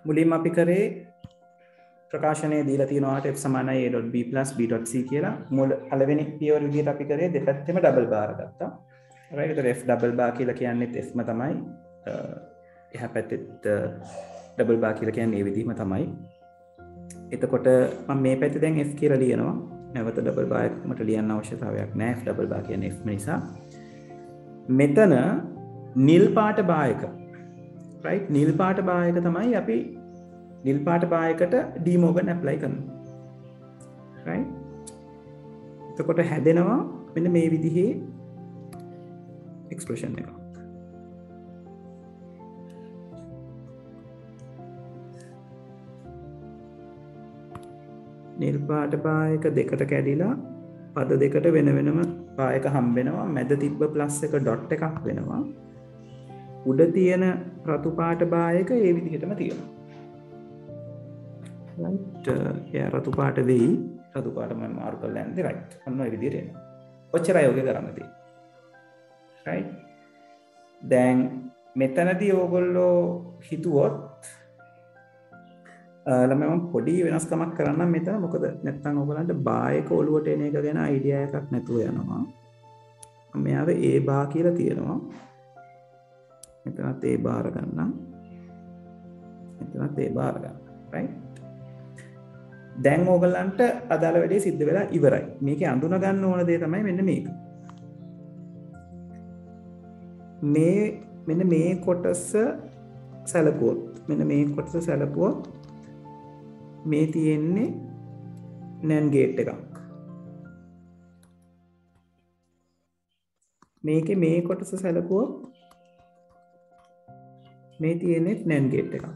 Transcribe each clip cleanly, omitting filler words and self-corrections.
මුලින්ම අපි කරේ ප්‍රකාශනයේ දීලා තියෙනවාට f සමානයි a.b + b.c කියලා. මුල පළවෙනි පියවර විදිහට අපි කරේ දෙපැත්තෙම ඩබල් බාර් ගත්තා. right. ඒතර f ඩබල් බාර් කියලා කියන්නේත් fම තමයි. එහා පැත්තෙත් ඩබල් බාර් කියලා කියන්නේ මේ විදිහම තමයි. එතකොට මම මේ පැත්තේ දැන් f කියලා ලියනවා. නැවත ඩබල් බාර් එක මට ලියන්න අවශ්‍යතාවයක් නැහැ. f ඩබල් බාර් කියන්නේ f නිසා. මෙතන නිල් පාට බාර් එක. right. නිල් පාට බාර් එක තමයි අපි නිල් පාට බාර් එකට ඩි මෝගන් ඇප්ලයි කරනවා. right. එතකොට හැදෙනවා මෙන්න මේ විදිහේ එක්ස්ප්‍රෙෂන් එකක්. නිල් පාට බාර් එක දෙකට කැඩිලා පද දෙකට වෙන වෙනම බාර් එක හම්බ වෙනවා. මැද තිබ්බ ප්ලස් එක ඩොට් එකක් වෙනවා. උඩ තියෙන රතු පාට බාර් එක ඒ විදිහටම තියෙනවා. right. එයා රතු පාට වෙයි. රතු පාට මම මාරු කරලා යන්නේ right. ඔන්න ඔය විදිහට එනවා. ඔච්චරයි ඔගේ කරන්න තියෙන්නේ. right. දැන් මෙතනදී ඕගොල්ලෝ හිතුවොත් ළමයි මම පොඩි වෙනස්කමක් කරන්නම් මෙතන. මොකද නැත්තම් ඕගලන්ට බා එක ඔලුවට එන එක ගැන අයිඩියා එකක් නැතුව යනවා. මම මෙයාව a බා කියලා තියෙනවා. මෙතනත් a බාර ගන්නම්. මෙතනත් a බාර ගන්න. right. දැන් ඕගලන්ට අදාළ වැඩේ සිද්ධ වෙලා ඉවරයි. මේකේ අඳුන ගන්න ඕන දේ තමයි මෙන්න මේක. මෙන්න මේ කොටස සැලකුවොත් මේ තියෙන්නේ NAND ගේට් එකක්. මේකේ මේ කොටස සැලකුවොත් මේ තියෙන්නේ NAND ගේට් එකක්.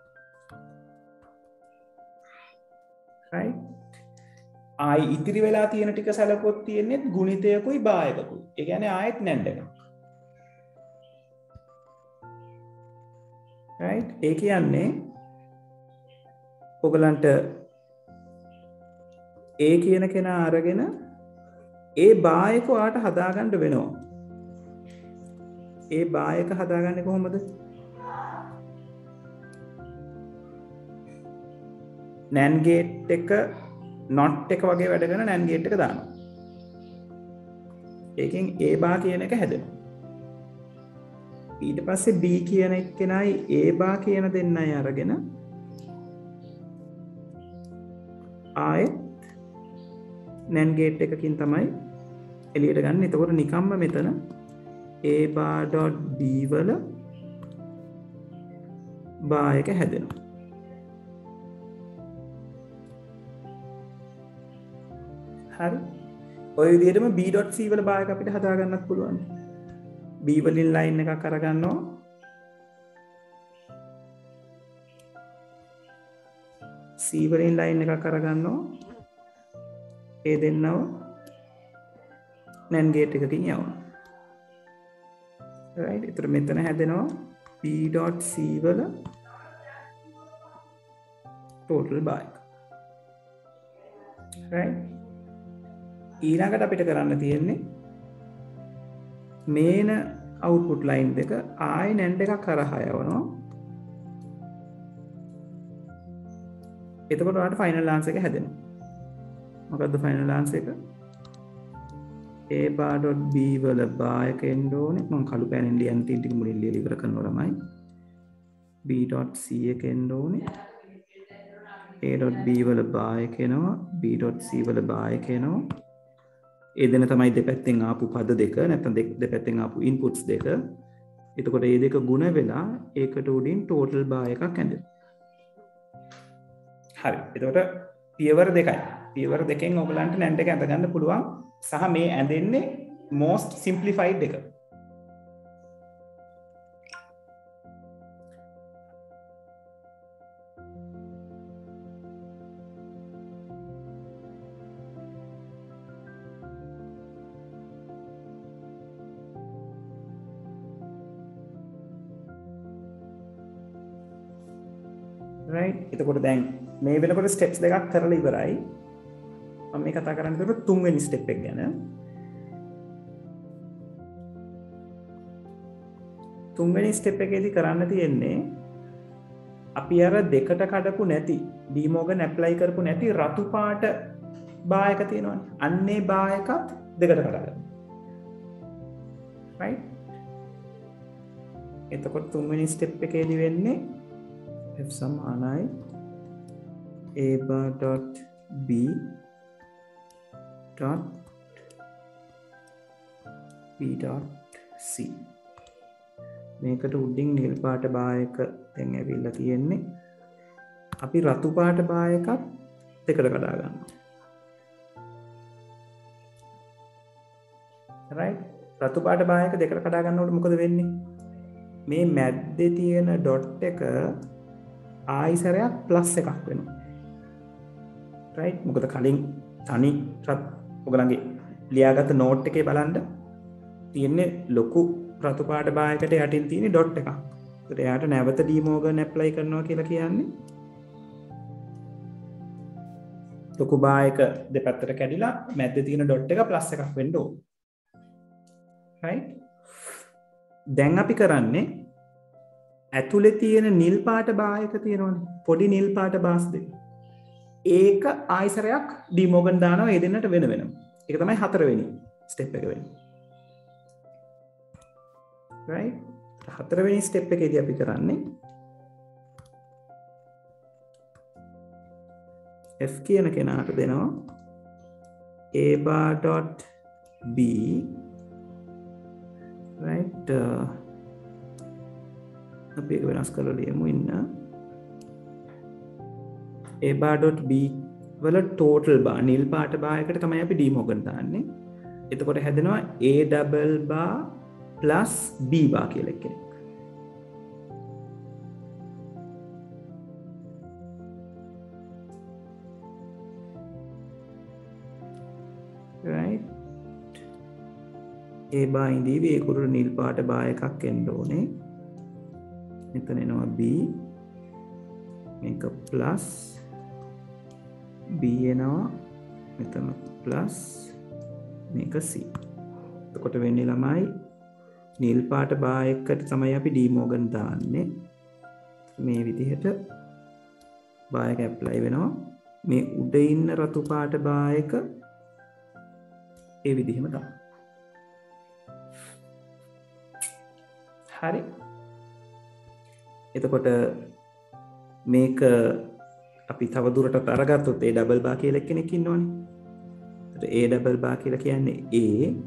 right. ආයි ඉතිරි වෙලා තියෙන ටික සැලකුවොත් තියෙන්නේ ගුණිතයකුයි බායකකුයි. ඒ කියන්නේ ආයෙත් NAND එකක්. right. ඒ කියන්නේ ඔයගලන්ට A කියන කෙනා අරගෙන ඒ බායක ඔයාට හදාගන්න වෙනවා. ඒ බායක හදාගන්නේ කොහොමද? NAND gate එක not එක වගේ වැඩ කරන NAND gate එක දානවා. ඒකෙන් A bar කියන එක හැදෙනවා. ඊට පස්සේ B කියන එක්කෙනයි A bar කියන දෙන්නයි අරගෙන ආයෙත් NAND gate එකකින් තමයි එළියට ගන්න. එතකොට නිකම්ම මෙතන a_b වල bar එක හැදෙනවා. හරි. ඔය විදිහටම b.c වල bar එක අපිට හදා ගන්නත් පුළුවන්. b වලින් line එකක් අරගන්නවා. C වලින් line එකක් අරගන්නවා. ඒ දෙන්නව NAND gate එකකින් යවනවා. right. ඒතර මෙතන හැදෙනවා b.c වල total bar එක. right. ඊළඟට අපිට කරන්න තියෙන්නේ මේන output line දෙක ආයි NAND එකක් කරහා යවනවා. එතකොට ඔයාලට final answer එක හැදෙනවා. මොකද්ද final answer එක? a_b වල bar එක එන්න ඕනේ. මම කළු පෑනෙන් ලියන්න තියෙන ටික මුලින් ලියලා ඉවර කරනවා ළමයි. b.c එක එන්න ඕනේ. a.b වල bar එක එනවා. b.c වල bar එක එනවා. ඒ දෙන තමයි දෙපැත්තෙන් ආපු පද දෙක නැත්නම් දෙපැත්තෙන් ආපු ඉන්පුට්ස් දෙක. එතකොට මේ දෙක ගුණ වෙලා ඒකට උඩින් total bar එකක් ඇඳෙනවා. හරි. එතකොට පියවර දෙකයි. පියවර දෙකෙන් ඔයගලන්ට NAND එක ඇඳ ගන්න පුළුවන්. සහ මේ ඇඳෙන්නේ most simplified එක. right. එතකොට දැන් මේ වෙනකොට ස්ටෙප්ස් දෙකක් කරලා ඉවරයි. මම මේ කතා කරන්න දෙන්න තුන්වෙනි ස්ටෙප් එක ගැන. තුන්වෙනි ස්ටෙප් එකේදී කරන්න තියෙන්නේ අපි අර දෙකට කඩපු නැති ඩී මෝගන් ඇප්ලයි කරපු නැති රතු පාට බා එක තියෙනවනේ. අන්නේ බා එකත් දෙකට කඩගන්න. right? එතකොට තුන්වෙනි ස්ටෙප් එකේදී වෙන්නේ f සමානයි a bar dot b dot b dot c. මේකට උඩින් නිල් පාට බා එක දැන් ඇවිල්ලා තියෙන්නේ. අපි රතු පාට බා එකත් දෙකට කඩා ගන්නවා. right? රතු පාට බා එක දෙකට කඩා ගන්නකොට මොකද වෙන්නේ? මේ මැද්දේ තියෙන ඩොට් එක ආයිසරයක් ප්ලස් එකක් වෙනවා. right? මොකද කලින් තනි ඔයගලගේ ලියාගත්ත නෝට් එකේ බලන්න තියෙන්නේ ලොකු රතු පාට බා එකට යටින් තියෙන ඩොට් එකක්. ඒකට එයාට නැවත ඩී මෝගන් ඇප්ලයි කරනවා කියලා කියන්නේ ලොකු බා එක දෙපැත්තට කැඩිලා මැද්දේ තියෙන ඩොට් එක ප්ලස් එකක් වෙන්න ඕන. right? දැන් අපි කරන්නේ ඇතුලේ තියෙන නිල් පාට බා එක තියෙනවනේ. පොඩි නිල් පාට බාස් දෙක. ඒක ආයිසරයක් ඩී මෝගන් දානවා ඒ දෙන්නට වෙන වෙනම. ඒක තමයි හතරවෙනි ස්ටෙප් එක වෙන්නේ. right? හතරවෙනි ස්ටෙප් එකේදී අපි කරන්නේ f කියන කෙනාට දෙනවා a bar dot b right? අපි ඒක වෙනස් කරලා ලියමු ඉන්න a bar dot b වල total bar නිල් පාට බා එකට තමයි අපි ඩී මෝගන් දාන්නේ. එතකොට හැදෙනවා a double bar plus b bar කියලා එකක්. right? a bar ඉඳීවි ඒකට නිල් පාට බා එකක් එන්න ඕනේ. මෙතන එනවා b මේක plus b එනවා මෙතන plus මේක c. එතකොට වෙන්නේ ළමයි නිල් පාට බා එකට තමයි අපි ඩී මෝගන් දාන්නේ. මේ විදිහට බා එක ඇප්ලයි වෙනවා. මේ උඩ ඉන්න රතු පාට බා එක ඒ විදිහම තමයි. හරි. එතකොට මේක අපි තව දුරටත් අරගත්තොත් a ඩබල් බා කියලා කෙනෙක් ඉන්නවනේ. එතකොට a ඩබල් බා කියලා කියන්නේ a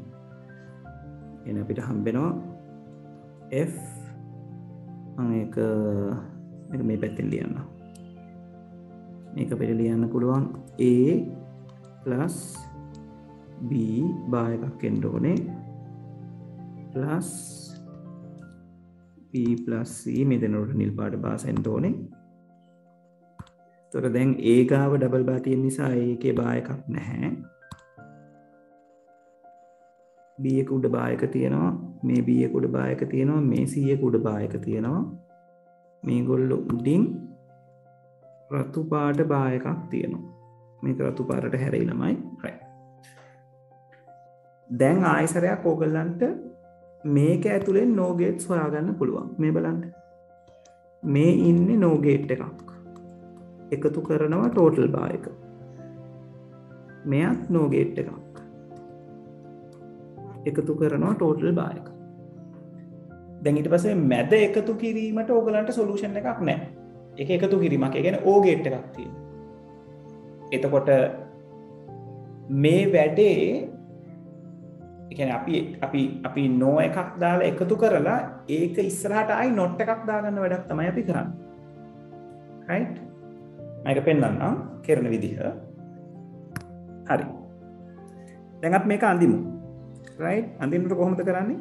එන අපිට හම්බෙනවා f මේක මේ පැත්තෙන් ලියන්න. මේක අපිට ලියන්න පුළුවන් a plus b බා එකක් එන්න ඕනේ plus b plus c මෙතනට නිල් පාට බාස් එන්න ඕනේ. එතකොට දැන් a ගාව ඩබල් බා තියෙන නිසා ඒකේ බා එකක් නැහැ. b එක උඩ බා එක තියෙනවා. මේ b එක උඩ බා එක තියෙනවා. මේ c එක උඩ බා එක තියෙනවා. මේගොල්ලෝ උඩින් රතු පාට බා එකක් තියෙනවා. මේක රතු පාටට හැරෙයි ළමයි. right. දැන් ආයසරයක් ඕගොල්ලන්ට මේක ඇතුලෙන් no gates හොයාගන්න පුළුවන්. මේ බලන්න. මේ ඉන්නේ no gate එකක්. එකතු කරනවා total බා එක. මෙයත් no gate එකක්. එකතු කරනවා total බා එක. දැන් ඊට පස්සේ මැද එකතු කිරීමට ඕගලන්ට සොලියුෂන් එකක් නැහැ. ඒක එකතු කිරීමක්. ඒ කියන්නේ O gate එකක් තියෙනවා. එතකොට මේ වැඩේ ඒ කියන්නේ අපි no එකක් දාලා එකතු කරලා ඒක ඉස්සරහට ආයි not එකක් දාගන්න වැඩක් තමයි අපි කරන්නේ. right? මම ඒක පෙන්නන්නම් කරන විදිහ. හරි. දැන් අපි මේක අඳිමු. right? අඳින්නට කොහොමද කරන්නේ?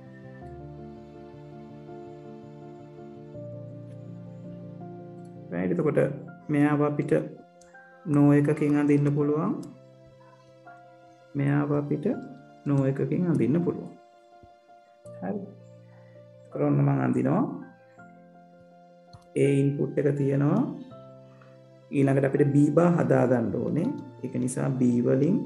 right? එතකොට මෙයාව අපිට no එකකින් අඳින්න පුළුවන්. මෙයාව අපිට no එකකින් අඳින්න පුළුවන්. හරි. කරොන්න මම අඳිනවා. A input එක තියෙනවා. ඊළඟට අපිට B bar හදා ගන්න ඕනේ. ඒක නිසා B වලින්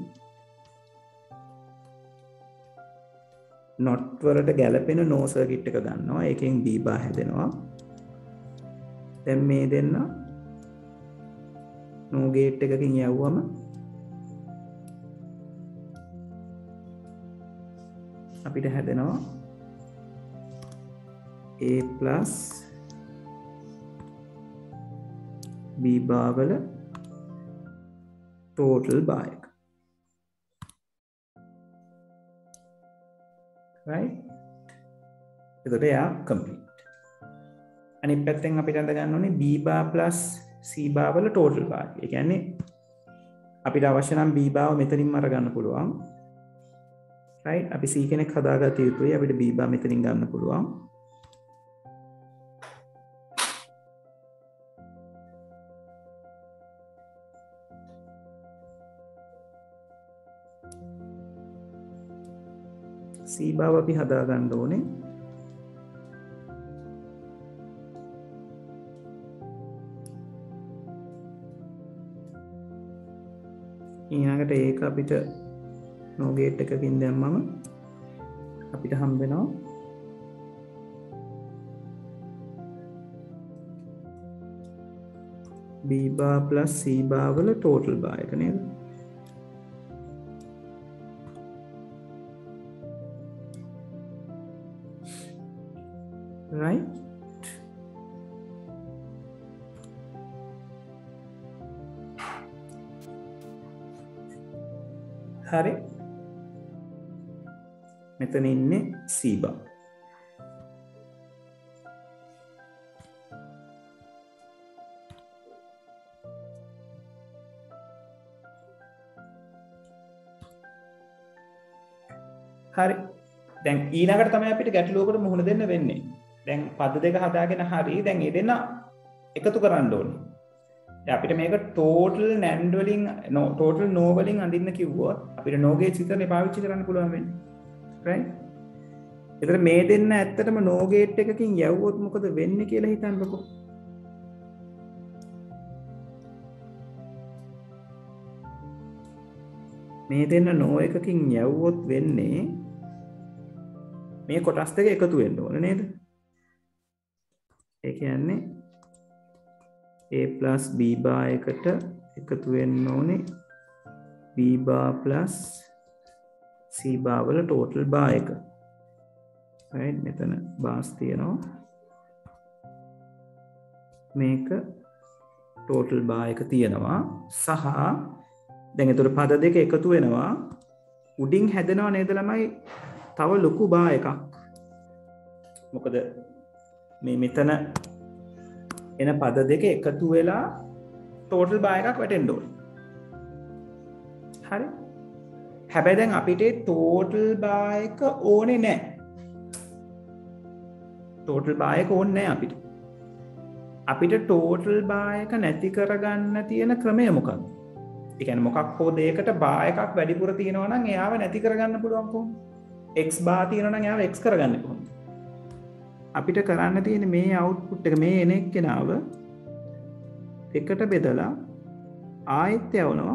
not වලට ගැලපෙන no circuit එක ගන්නවා. ඒකෙන් B bar හැදෙනවා. දැන් මේ දෙන්න no gate එකකින් යවුවම අපිට හැදෙනවා a plus b bar වල total bar එක. right? එතකොට එයා complete. අනිත් පැත්තෙන් අපිට අඳ ගන්න ඕනේ b bar plus c bar වල total bar. ඒ කියන්නේ අපිට අවශ්‍ය නම් b bar මෙතනින්ම අරගන්න පුළුවන්. right? අපි c කෙනෙක් හදාගත යුතුයි. අපිට b bar මෙතනින් ගන්න පුළුවන්. c bar අපි හදාගන්න ඕනේ. ඊළඟට ඒක අපිට no gate එකකින් දැම්මම අපිට හම්බ වෙනවා b bar plus c bar වල total bar එක නේද? right? හරි. මෙතන ඉන්නේ c bar. හරි. දැන් ඊළඟට තමයි අපිට ගැටලුවකට මුහුණ දෙන්න වෙන්නේ. දැන් පද දෙක හදාගෙන හරි දැන් මේ දෙන්න එකතු කරන්න ඕනේ. දැන් අපිට මේක total NAND වලින් total no වලින් අඳින්න කිව්වොත් අපිට no gate විතරනේ පාවිච්චි කරන්න පුළුවන් වෙන්නේ. right? ඒතර මේ දෙන්න ඇත්තටම no gate එකකින් යවුවොත් මොකද වෙන්නේ කියලා හිතන්නකෝ. මේ දෙන්න no එකකින් යවුවොත් වෙන්නේ මේ කොටස් දෙක එකතු වෙන්න ඕනේ නේද? ඒ කියන්නේ a plus b bar එකට එකතු වෙන්න ඕනේ b bar plus c bar වල total bar එක. right? මෙතන bars තියෙනවා. මේක total bar එක තියෙනවා සහ දැන් ඒතර පද දෙක එකතු වෙනවා උඩින් හැදෙනව නේද ළමයි තව ලොකු bar එකක්. මොකද මේ මෙතන එන පද දෙක එකතු වෙලා total bar එකක් වැටෙන්න ඕනේ. හරි. හැබැයි දැන් අපිට total bar එක ඕනේ නැහැ. total bar එක ඕනේ නැහැ අපිට. අපිට total bar එක නැති කරගන්න තියෙන ක්‍රමය මොකක්ද? ඒ කියන්නේ මොකක් හෝ දෙයකට bar එකක් වැඩිපුර තියෙනවා නම් එයාව නැති කරගන්න පුළුවන් කොහොමද? x bar තියෙනවා නම් එයාව x කරගන්නේ කොහොමද? අපිට කරන්න තියෙන මේ අවුට්පුට් එක මේ එන එක්කෙනාව එකට බෙදලා ආයෙත් යවනවා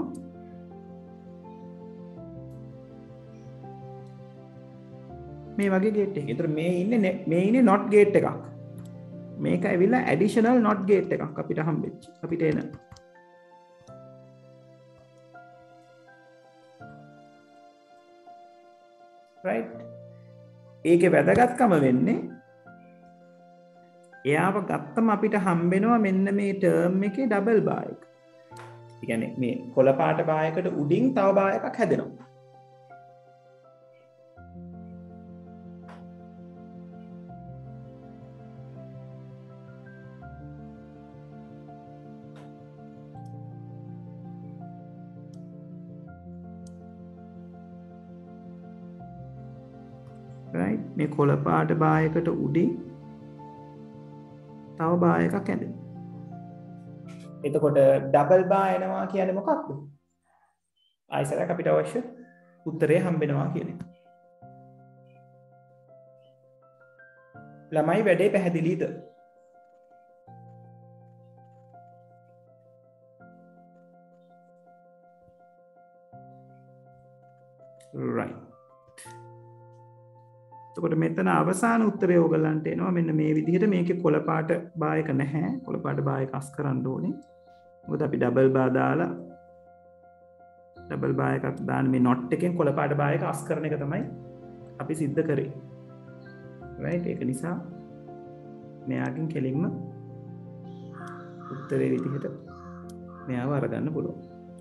මේ වගේ ගේට් එකක්. ඒතර මේ ඉන්නේ not gate එකක්. මේක ඇවිල්ලා additional not gate එකක් අපිට හම්බෙච්ච. අපිට එන right? ඒකේ වැදගත්කම වෙන්නේ එයාව ගත්තම අපිට හම්බෙනවා මෙන්න මේ ටර්ම් එකේ ඩබල් බාර් එක. ඒ කියන්නේ මේ කොළ පාට බාර් එකට උඩින් තව බාර් එකක් හැදෙනවා. right? මේ කොළ පාට බාර් එකට උඩින් තව බාර් එකක් හැදෙනවා. එතකොට ඩබල් බාර් එනවා කියන්නේ මොකක්ද? ආයිසරක් අපිට අවශ්‍ය උත්තරේ හම්බෙනවා කියන එක. ළමයි වැඩේ පැහැදිලිද? right. එතකොට මෙතන අවසාන උත්තරය ඕගලන්ට එනවා මෙන්න මේ විදිහට. මේකේ කොළ පාට බාර් එක නැහැ. කොළ පාට බාර් එක අස් කරන්න ඕනේ. මොකද අපි ඩබල් බාර් දාලා ඩබල් බාර් එකක් දාන්න මේ not එකෙන් කොළ පාට බාර් එක අස් කරන එක තමයි අපි සිද්ධ කරේ. right? ඒක නිසා මෙයාගෙන් කෙලින්ම උත්තරේ විදිහට මෙයාව අරගන්න පුළුවන්.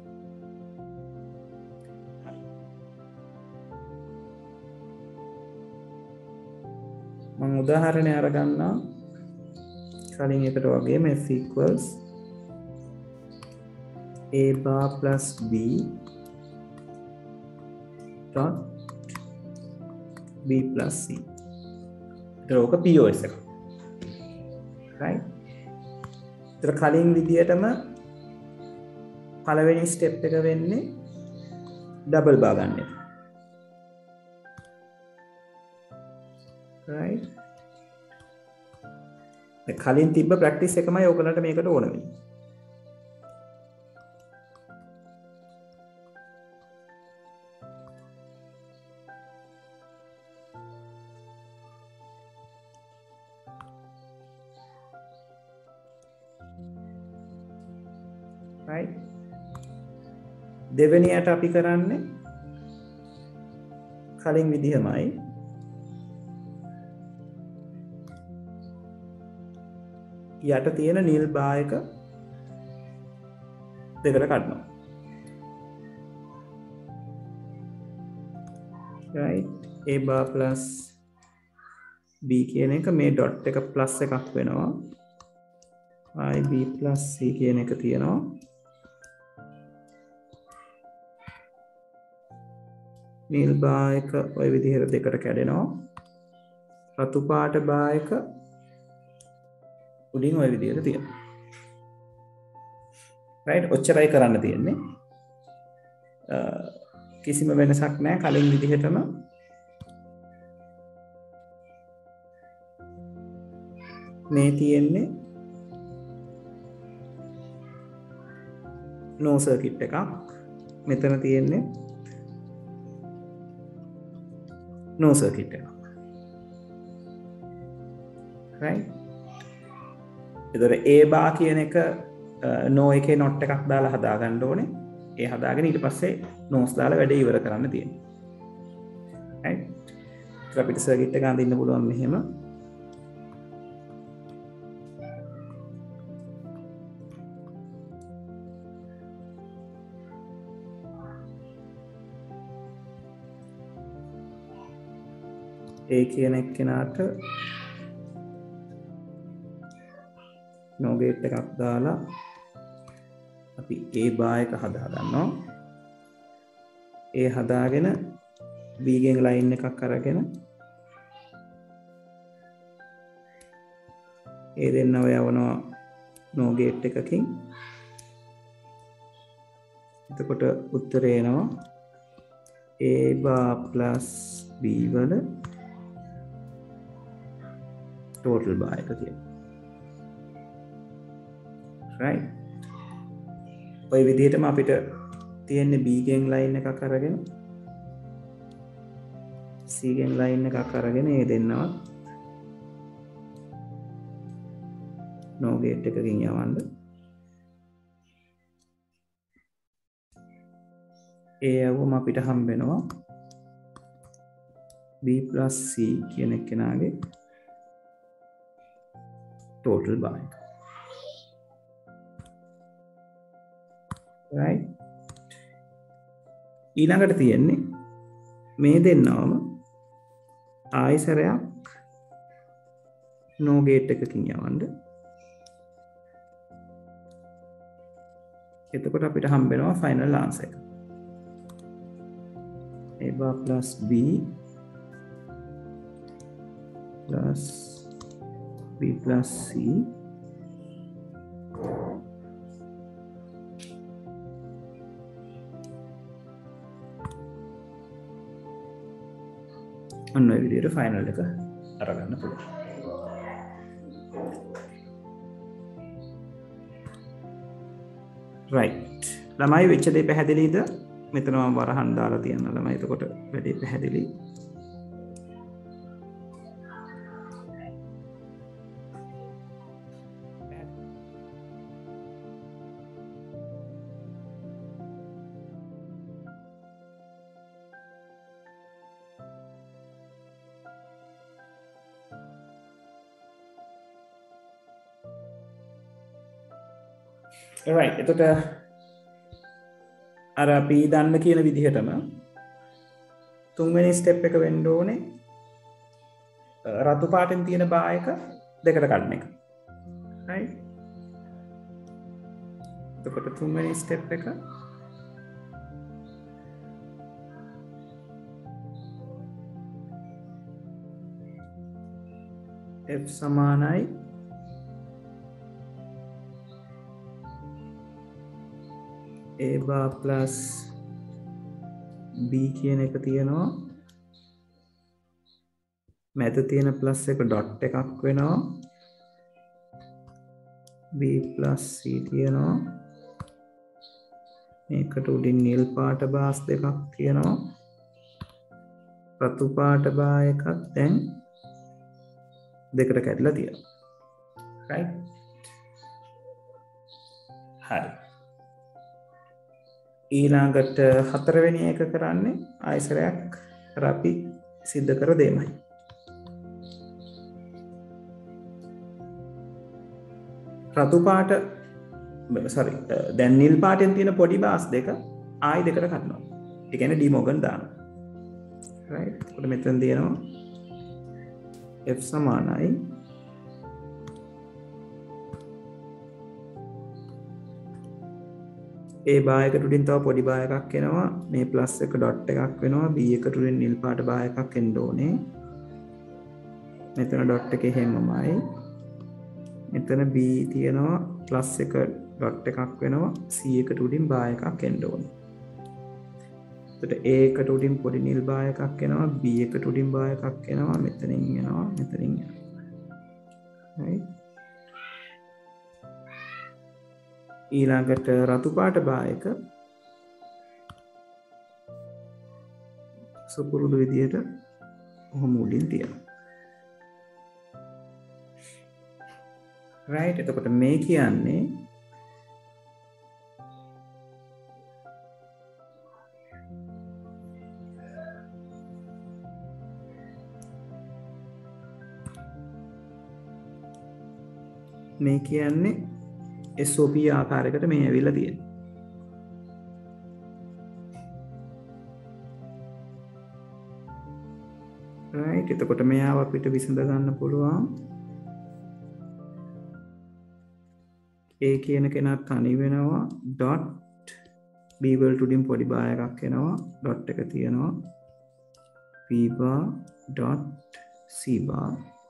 මම උදාහරණය අරගන්නවා කලින් එකට වගේම f equals a bar plus b dot b plus c. ඒක POS එක. right? ඒතර කලින් විදියටම පළවෙනි ස්ටෙප් එක වෙන්නේ ඩබල් බාර් ගන්න එක. right? කලින් තිබ්බ ප්‍රැක්ටිස් එකමයි ඔයගලන්ට මේකට ඕන වෙන්නේ. right? දෙවෙනියට අපි කරන්නේ කලින් විදිහමයි යට තියෙන නිල් බාර් එක දෙකට කඩනවා. right? a bar plus b කියන එක මේ ඩොට් එක ප්ලස් එකක් වෙනවා. ib plus c කියන එක තියෙනවා. නිල් බාර් එක ওই විදිහට දෙකට කැඩෙනවා. රතු පාට බාර් එක උඩින් ওই විදිහට තියෙනවා. right? ඔච්චරයි කරන්න තියෙන්නේ. කිසිම වෙනසක් නැහැ කලින් විදිහටම මේ තියෙන්නේ no circuit එකක්. මෙතන තියෙන්නේ no circuit එකක්. right? එතකොට a bar කියන එක no එකේ not එකක් දාලා හදා ගන්න ඕනේ. ඒ හදාගෙන ඊට පස්සේ no's දාලා වැඩේ ඉවර කරන්න තියෙනවා. right? ඒක අපිට circuit එක අඳින්න පුළුවන් මෙහෙම. a කියන එක්කෙනාට no gate එකක් දාලා අපි a bar එක හදා ගන්නවා. a හදාගෙන b ගෙන් line එකක් අරගෙන a දෙන්නව යවනවා no gate එකකින්. එතකොට උත්තරය එනවා a bar plus b වල total bar එක තියෙනවා. right? ඔය විදිහටම අපිට තියෙන්නේ b ගෙන් line එකක් අරගෙන c ගෙන් line එකක් අරගෙන ඒ දෙන්නවත් no gate එකකින් යවන්න. ඒ යවුවම අපිට හම්බ වෙනවා b plus c කියන එක්කෙනාගේ total bar එක. right? ඊළඟට තියෙන්නේ මේ දෙන්නවම ආයසරයක් no gate එකකින් යවන්න. එතකොට අපිට හම්බ වෙනවා final answer එක. a bar plus b plus b plus c අන්න ඔය විදිහට ෆයිනල් එක අරගන්න පුළුවන්. right. ළමයි වෙච්ච දේ පැහැදිලිද? මෙතන මම වරහන් දාලා තියන්න ළමයි. එතකොට වැඩේ පැහැදිලි. right එතකොට අර අපි දන්න කියන විදිහටම තුන්වෙනි ස්ටෙප් එක වෙන්න ඕනේ රතු පාටෙන් තියෙන බා එක දෙකට කඩන එක right එතකොට තුන්වෙනි ස්ටෙප් එක f සමානයි a bar plus b කියන එක තියෙනවා මැද තියෙන ප්ලස් එක ඩොට් එකක් වෙනවා b plus c තියෙනවා මේකට උඩින් නිල් පාට බාස් දෙකක් තියෙනවා රතු පාට බා එකක් දැන් දෙකට කැඩලා තියෙනවා right හරි ඊළඟට හතරවෙනි එක කරන්නේ ආයසරයක් අර අපි සිද්ධ කර දෙමයි රතු පාට sorry දැන් නිල් පාටෙන් තියෙන පොඩි බාස් දෙක ආයි දෙකට කඩනවා ඒ කියන්නේ ඩිමෝගන් දානවා right එතකොට මෙතන තියෙනවා f සමානයි a බා එකට උඩින් තව පොඩි බා එකක් එනවා මේ ප්ලස් එක ඩොට් එකක් වෙනවා b එකට උඩින් නිල් පාට බා එකක් එන්න ඕනේ මෙතන ඩොට් එක එහෙමමයි මෙතන b තියෙනවා ප්ලස් එක ඩොට් එකක් වෙනවා c එකට උඩින් බා එකක් එන්න ඕනේ එතකොට a එකට උඩින් පොඩි නිල් බා එකක් එනවා b එකට උඩින් බා එකක් එනවා මෙතනින් එනවා right ඊළඟට රතු පාට බා එක සුපුරුදු විදියට ඔහොම උඩින් තියනවා right එතකොට මේ කියන්නේ SOP ආකාරයකට මේ ඇවිල්ලා තියෙනවා. right එතකොට මෙයාව අපිට විසඳ ගන්න පුළුවන්. A කියන කෙනා තනි වෙනවා dot b වලට උඩින් පොඩි බා එකක් එනවා dot එක තියෙනවා b bar dot c bar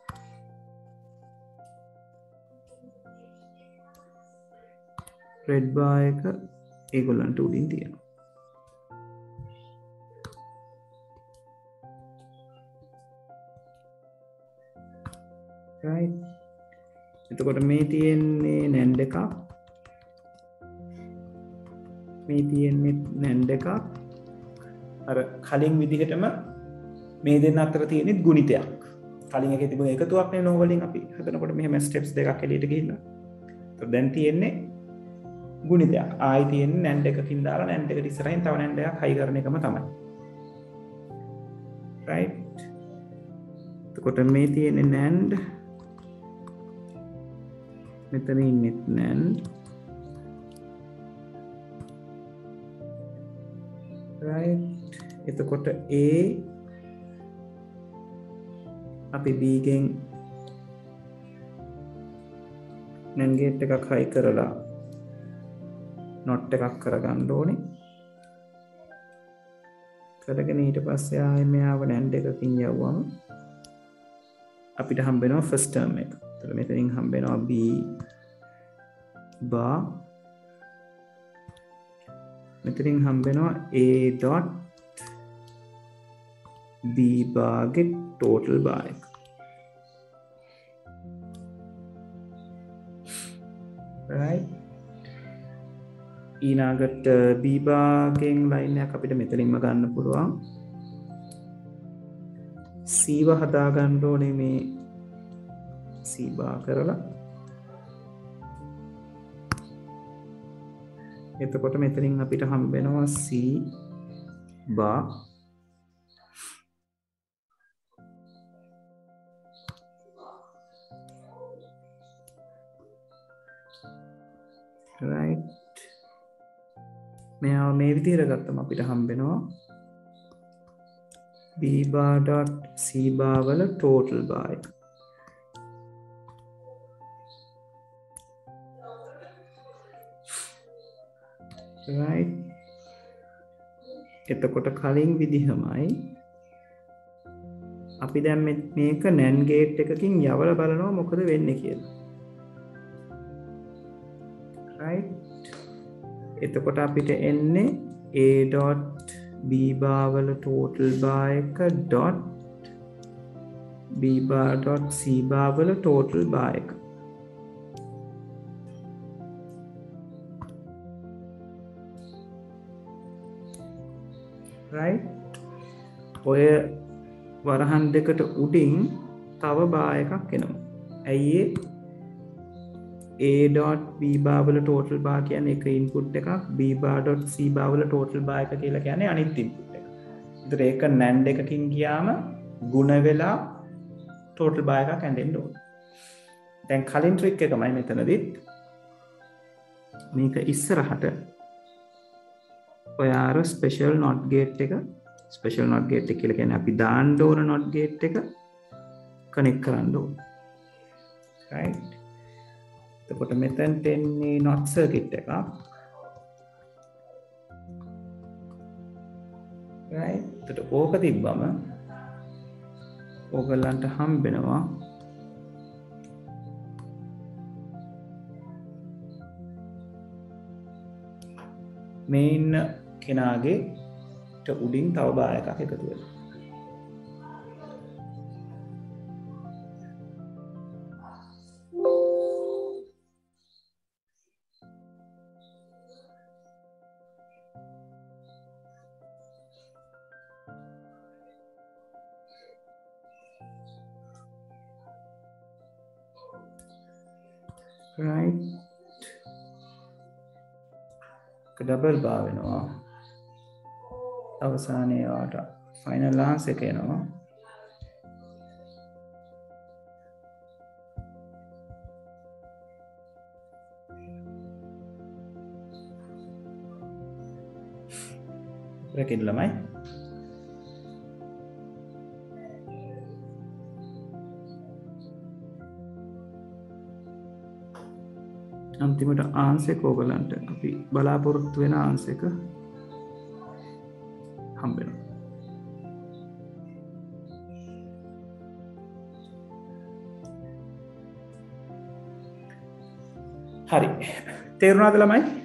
red bar එක ඒගොල්ලන්ට උඩින් තියෙනවා right එතකොට මේ තියෙන්නේ NAND එකක් මේ තියෙන්නේ NAND එකක් අර කලින් විදිහටම මේ දෙන්න අතර තියෙන්නේ ගුණිතයක් කලින් එකේ තිබුණ එකතුවක් නේ නෝ වලින් අපි හදනකොට මෙහෙම ස්ටෙප්ස් දෙකක් එළියට ගිහිල්ලා ඒතකොට දැන් තියෙන්නේ ගුණිතයක් ආයි තියෙන්නේ NAND එකකින් දාලා NAND එකට ඉස්සරහින් තව NAND එකක් හයි කරන එකම තමයි right එතකොට මේ තියෙන්නේ NAND මෙතන ඉන්නේ NAND right එතකොට A අපි B ගෙන් NAND gate එකක් high කරලා not එකක් කරගන්න ඕනේ කරගෙන ඊට පස්සේ ආයෙ මෙයාව NAND එකකින් යවුවම අපිට හම්බ වෙනවා first term එක. එතකොට මෙතනින් හම්බ වෙනවා B bar මෙතනින් හම්බ වෙනවා A dot B bar ගේ total bar එක. right ඊළඟට B bar ගෙන් line එකක් අපිට මෙතනින්ම ගන්න පුළුවන්. C ව හදා ගන්න ඕනේ මේ C bar කරලා. එතකොට මෙතනින් අපිට හම්බ වෙනවා C bar right මෙයා මේ විදිහට ගත්තම අපිට හම්බෙනවා b bar dot c bar වල total bar එක. right. එතකොට කලින් විදිහමයි අපි දැන් මේක NAND gate එකකින් යවලා බලනවා මොකද වෙන්නේ කියලා. right. එතකොට අපිට එන්නේ a dot b bar වල total bar එක dot b bar dot c bar වල total bar එක. right. ඔය වරහන් දෙකට උඩින් තව bar එකක් එනවා. ඇයි a dot b bar වල total bar කියන්නේ එක input එකක්, b bar dot c bar වල total bar එක කියලා කියන්නේ අනිත් input එක. ඒතර ඒක NAND එකකින් ගියාම ಗುಣ වෙලා total bar එකක් ඇඳෙන්න ඕන. දැන් කලින් trick එකමයි මෙතනදිත් මේක ඉස්සරහට ඔයාර special not gate එක කියලා කියන්නේ අපි දාන්න ඕන not gate එක connect කරන්න ඕන. right. එතකොට මෙතනට එන්නේ not circuit එකක්. right. එතකොට ඕක තිබ්බම ඕගලන්ට හම්බෙනවා මේ ඉන්න කෙනාගේ උඩින් තව බාර් එකක් එකතු වෙනවා. right. double bar වෙනවා. අවසානයේ වාට final answer එක එනවා. bracket ළමයි. අන්තිමට answer එක ඔයගලන්ට අපි බලාපොරොත්තු වෙන answer එක හම්බෙනවා. හරි. තේරුණාද ළමයි?